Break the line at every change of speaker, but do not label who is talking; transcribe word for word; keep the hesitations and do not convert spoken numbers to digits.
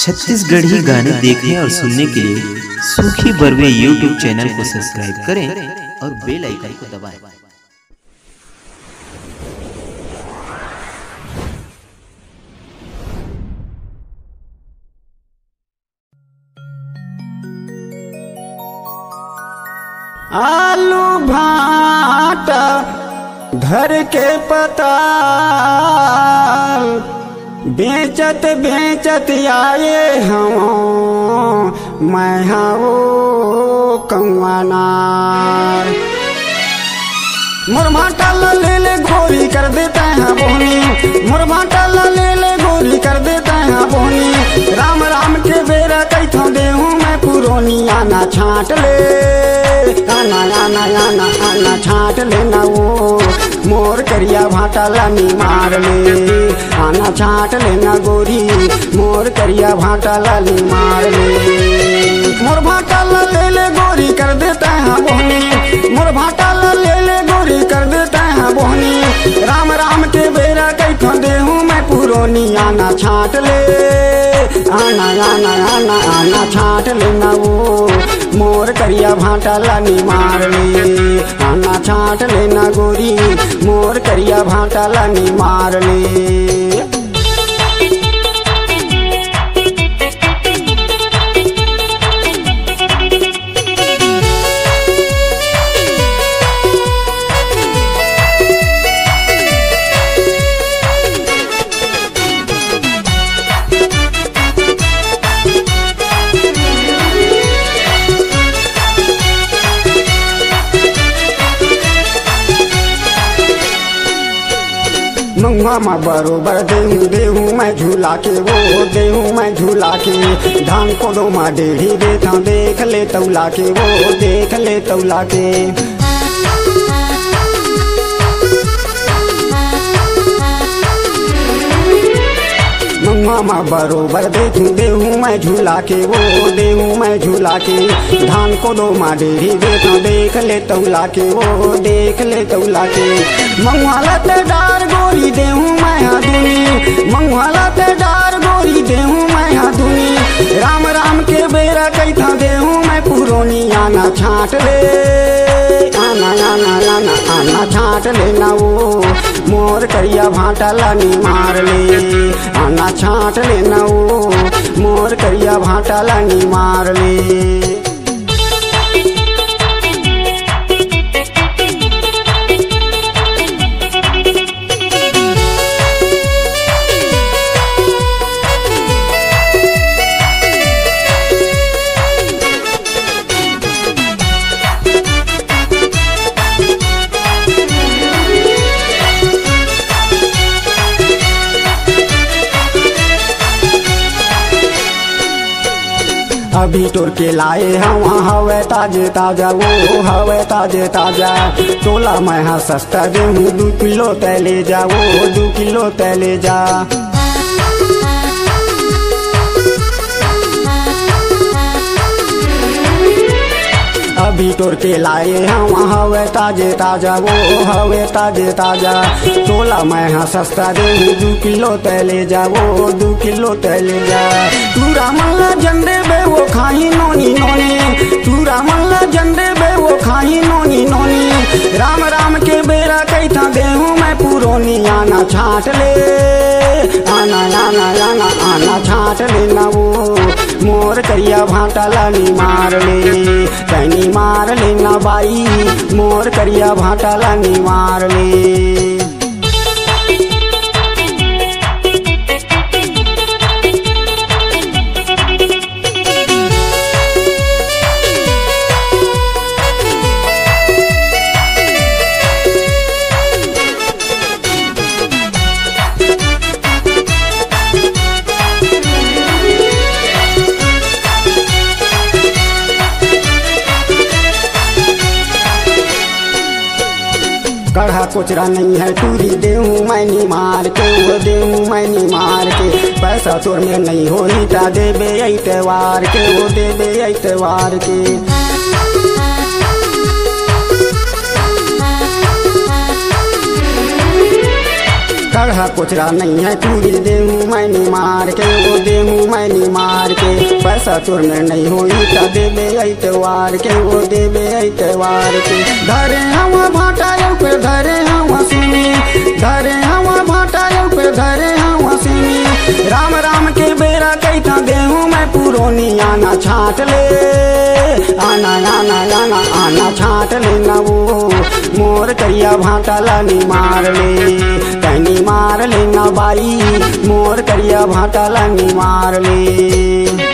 छत्तीसगढ़ी गाने देखने और सुनने के लिए सूखी बरवे यूट्यूब चैनल को सब्सक्राइब करें और बेल आइकन को दबाएं।
आलू भाटा घर के पताल बेचत बेचत आए हम मैं वो कंवानार मुरभाटा ले ले गोरी कर देता है बोनी मुरभाटा ले ले गोरी कर देता है बोनी राम राम के बेरा कैथों देहूँ मैं पुरोनी आना छाट ले आना आना आना आना छाट लेना वो मोर करिया भाटा लानी मार ले आना छाट लेना गोरी मोर करिया भाटा लानी मार ले मोर भाटा ले ले गोरी कर देता है बोहनी मोर भाटा ले ले गोरी कर देता है बोहनी राम राम के बेरा कैथों देहूँ मैं पुरोनी आना छाट ले आना आना आना आना छाट लेना वो मोर करिया भाटा लानी मार ले आना छाट लेना गोरी मोर करिया भाटा लानी मार ले। मंगवा माँ बरोबर देहूँ देहूँ मैं झूला के वो देहूँ मैं झूला के धान को दो माँ डेढ़ी देता देख ले तौला के वो देख ले तौला के मंगवा माँ बरोबर देखूँ देहूँ मैं झूला के वो देहूँ मैं झूला के धान को दो माँ डेढ़ी देता देख ले तौला के वो देख ले तौला के मंगवाला ते डार गोरी देहूँ मैं हाथुनी मंगवाला ते डार गोरी देहूँ मैं हाथुनी राम राम के बेरा कैथा देहूँ मैं पुरोनी आना छाट ले आना आना आना आना छाट लेना वो मोर करिया भाटा लानी मार ले आना छाट लेना वो मोर करिया भाटा लानी मार ले। अभी तोड़ के लाए हम हवे ताजे ताजा वो हवे ताजे ताजा तोला मैं हाँ सस्ता देहूँ दो किलो तय ले जा वो दो किलो तय ले जा अभी तोड़ के लाए हम हवे ताजे ताजा वो हवे ताजे ताजा तोला मैं हाँ सस्ता देहूँ दो किलो तय ले जा वो दो किलो तय ले जा तू रामल्ला झंडे बे वो खाई नोनी नोनी तू रामल्ला झंडे बे वो खाई नोनी नोनी राम राम के बेरा कैथा देहूँ मैं पुरोनी आना छाट ले आना आना आना आना छाट लेना वो मोर करिया भाटा लानी मार ले तैनी मार लेना बाई मोर करिया भाटा लानी मार ले। कढ़ा कोचरा नहीं है टूरी देहूँ मैनी मार के वो देहूँ मैनी मार के पैसा तोर में नहीं हो ता देबे ऐतवार के वो देबे ऐतवार के कड़ा कुचरा नहीं है चूरी देहूँ मैंने मार के, वो देहूँ मैंने मार के। पैसा चोर में नहीं होई ता देबे ऐतवार के, वो देबे ऐतवार के। धरे हवा भाटा पे धरे हवा सुनी, धरे हवा भाटा पे धरे हवा सुनी। राम राम के बेरा कैथा देहूँ मैं पुरोनी, आना छाट ले, आना आना आना आना छाट ले ना वो मोर करिया भाटा लानी मार ले, कहनी मार ले ना बाई मोर करिया भाटा लानी मार ले।